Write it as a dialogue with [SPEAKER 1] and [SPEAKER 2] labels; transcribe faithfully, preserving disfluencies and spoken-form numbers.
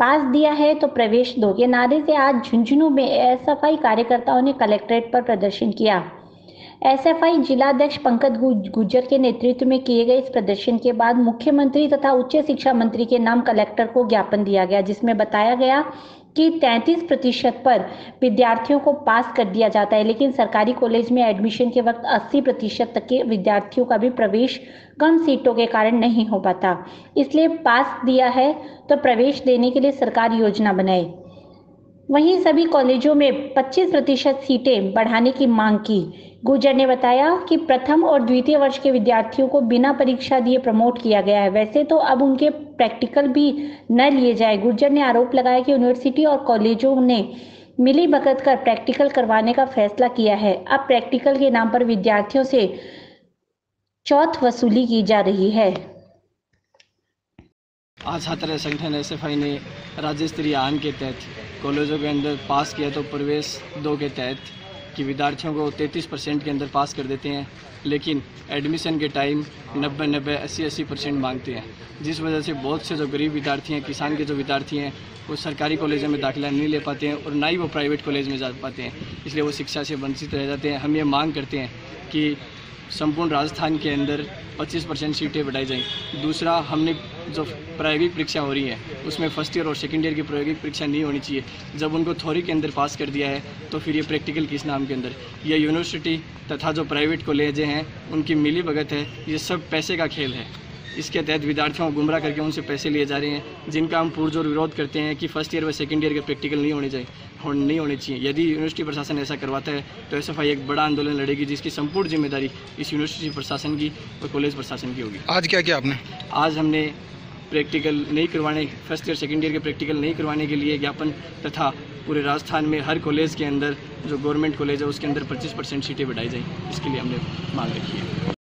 [SPEAKER 1] पास दिया है तो प्रवेश दो, के नारे से आज झुंझुनू में एसएफआई कार्यकर्ताओं ने कलेक्ट्रेट पर प्रदर्शन किया। एसएफआई जिलाध्यक्ष पंकज गुर्जर के नेतृत्व में किए गए इस प्रदर्शन के बाद मुख्यमंत्री तथा उच्च शिक्षा मंत्री के नाम कलेक्टर को ज्ञापन दिया गया, जिसमें बताया गया कि तैंतीस प्रतिशत पर विद्यार्थियों को पास कर दिया जाता है, लेकिन सरकारी कॉलेज में एडमिशन के वक्त अस्सी प्रतिशत तक के विद्यार्थियों का भी प्रवेश कम सीटों के कारण नहीं हो पाता। इसलिए पास दिया है तो प्रवेश देने के लिए सरकार योजना बनाए। वहीं सभी कॉलेजों में पच्चीस प्रतिशत सीटें बढ़ाने की मांग की। गुर्जर ने बताया कि प्रथम और द्वितीय वर्ष के विद्यार्थियों को बिना परीक्षा दिए प्रमोट किया गया है, वैसे तो अब उनके प्रैक्टिकल भी न लिए जाए। गुर्जर ने आरोप लगाया कि यूनिवर्सिटी और कॉलेजों ने मिली भगत कर प्रैक्टिकल करवाने का फैसला किया है। अब प्रैक्टिकल के नाम पर विद्यार्थियों से चौथ वसूली की जा रही है।
[SPEAKER 2] आज छात्र संगठन एसएफआई ने राज्य स्तरीय आन के तहत कॉलेजों के अंदर पास किया, तो प्रवेश दो के तहत कि विद्यार्थियों को तैंतीस परसेंट के अंदर पास कर देते हैं, लेकिन एडमिशन के टाइम नब्बे नब्बे अस्सी अस्सी परसेंट मांगते हैं, जिस वजह से बहुत से जो गरीब विद्यार्थी हैं, किसान के जो विद्यार्थी हैं, वो सरकारी कॉलेजों में दाखिला नहीं ले पाते हैं और ना ही वो प्राइवेट कॉलेज में जा पाते हैं, इसलिए वो शिक्षा से वंचित रह जाते हैं। हम ये मांग करते हैं कि संपूर्ण राजस्थान के अंदर पच्चीस परसेंट सीटें बढ़ाई जाएं। दूसरा, हमने जो प्रायोगिक परीक्षा हो रही है उसमें फर्स्ट ईयर और सेकंड ईयर की प्रायोगिक परीक्षा नहीं होनी चाहिए। जब उनको थ्योरी के अंदर पास कर दिया है तो फिर ये प्रैक्टिकल किस नाम के अंदर? ये यूनिवर्सिटी तथा जो प्राइवेट कॉलेजें हैं उनकी मिली भगत है, ये सब पैसे का खेल है। इसके तहत विद्यार्थियों को गुमराह करके उनसे पैसे लिए जा रहे हैं, जिनका हम पुरजोर विरोध करते हैं कि फर्स्ट ईयर व सेकंड ईयर के प्रैक्टिकल नहीं होने चाहिए नहीं होने चाहिए। यदि यूनिवर्सिटी प्रशासन ऐसा करवाता है तो एसएफआई एक बड़ा आंदोलन लड़ेगी, जिसकी संपूर्ण जिम्मेदारी इस यूनिवर्सिटी प्रशासन की और कॉलेज प्रशासन की होगी।
[SPEAKER 3] आज क्या किया आपने?
[SPEAKER 2] आज हमने प्रैक्टिकल नहीं करवाने, फर्स्ट ईयर सेकंड ईयर के प्रैक्टिकल नहीं करवाने के लिए ज्ञापन तथा पूरे राजस्थान में हर कॉलेज के अंदर जो गवर्नमेंट कॉलेज है उसके अंदर पच्चीस परसेंट सीटें बढ़ाई जाएँ, इसके लिए हमने मांग रखी है।